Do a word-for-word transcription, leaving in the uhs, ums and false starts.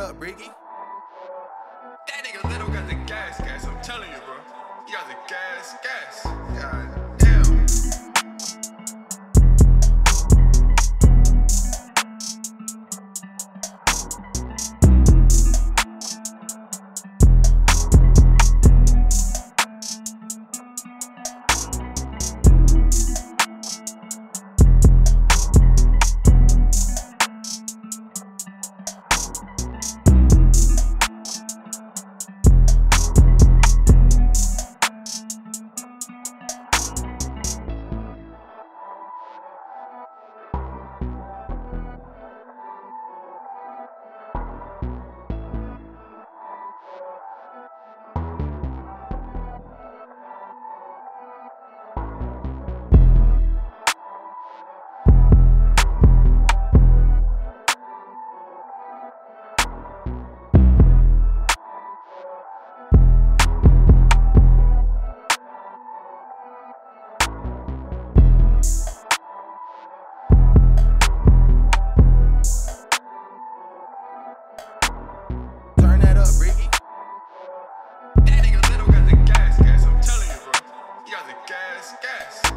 up, Ricky. That nigga Leto got the gas, gas. I'm telling you, bro. He got the gas, gas. God damn. Turn that up, Ricky. That nigga Leto got the gas, gas. I'm telling you, bro. He got the gas, gas.